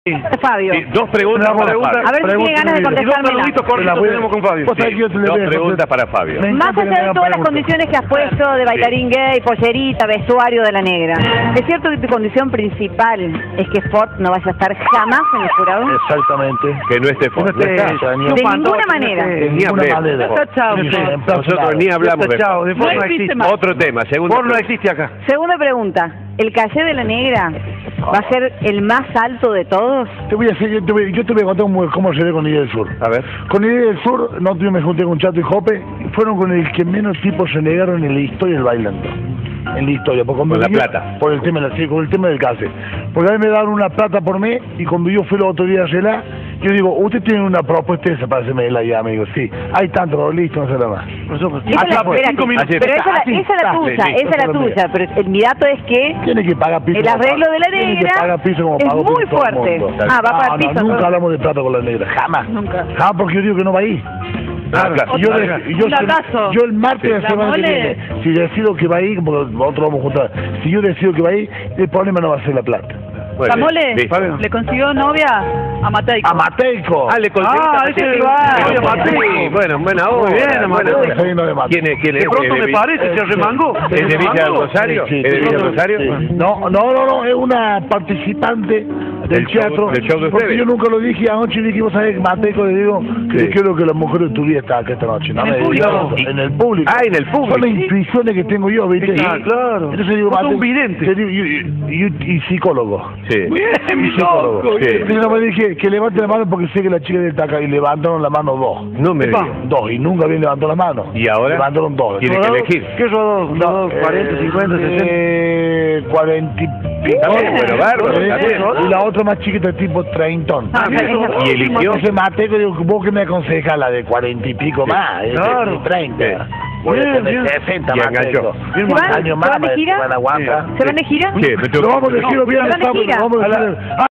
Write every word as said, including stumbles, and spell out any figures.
Fabio. Sí, dos preguntas para Fabio. A ver si tiene ganas de contestármela. Dos preguntas tenemos con Fabio. Sí, dos preguntas para Fabio. Más allá de todas las condiciones que has puesto de bailarín gay, pollerita, vestuario de la negra, ¿es cierto que tu condición principal es que Ford no vaya a estar jamás en el jurado? Exactamente. Que no esté Ford. No está, de ninguna manera. De ninguna manera. Nosotros ni hablamos de Chao, de Ford no existe más. Otro tema, segundo. Ford no existe acá. Segunda pregunta. ¿El calle de la negra va a ser el más alto de todos? Te voy a hacer, yo te voy, yo te voy a contar cómo, cómo se ve con Idea del Sur. A ver. Con Idea del Sur, no yo me junté con Chato y Jope, fueron con el que menos tipos se negaron en la historia del bailando. En la historia, porque con la plata. Por el tema, sí, con el tema del case. Porque a mí me daban una plata por mes y cuando yo fui el otro día a hacerla, yo digo, usted tiene una propuesta esa para hacerme la ya, me digo, sí, hay tanto, listo, no se la más. Nosotros, esa la, espérate, pero esa, la, esa es la tuya, esa es la tuya, pero el, mi dato es que tiene que pagar piso. El arreglo de la negra piso como es muy fuerte. Ah, va para el piso. No, nunca hablamos de plata con la negra, jamás. Nunca. Jamás porque yo digo que no va ahí. Ah, claro. yo, de, yo, yo, yo el martes de la semana que viene, si decido que va ahí, porque nosotros vamos a juntar, si yo decido que va ahí, el problema no va a ser la plata. Camole, sí. ¿Le consiguió novia a Mateico? A Mateico. Ah, le consiguió. Ah, ese es a Mateico. Bueno, buena obra. Muy bien, Mateico. ¿Quién es? ¿Quién es? De pronto me parece, se remangó. ¿Es de Villa del Rosario? ¿Es de Villa del Rosario? No, no, no, no, es una participante del teatro. Del show de porque ustedes. yo nunca lo dije anoche, dije, vos sabés, Mateico, le digo, que sí. Quiero que la mujer de tu vida está acá esta noche. No ¿En me el público? En el público. Ah, en el público. Son las intuiciones que tengo yo, ¿viste? Ah, claro. Entonces digo, Mateico, un vidente. Y, y, y, y psicólogo. Sí. Bien, psicólogo. Sí. Entonces no me dije que levante la mano porque sé que la chica está acá y levantaron la mano dos. No me digas. Dos, y nunca habían levantado la mano. ¿Y ahora? Levantaron dos. Tiene que elegir. ¿Qué son dos? No, cuarenta, cincuenta, sesenta. cuarenta y pico. Pero bárbaro, y la otra más chiquita tipo treintón. Ah, y eligió. Entonces Mateico, digo, vos que me aconsejas la de cuarenta y pico sí. más. Claro. De treinta. Sí. Voy a Bien, tener bien. sesenta Y más. enganchó. ¿Se van? Años ¿Se más, van de gira? me aguanta. ¿Se van de gira? ¿Qué? Lo vamos de gira, bien, ¿Se van de gira? vamos de gira.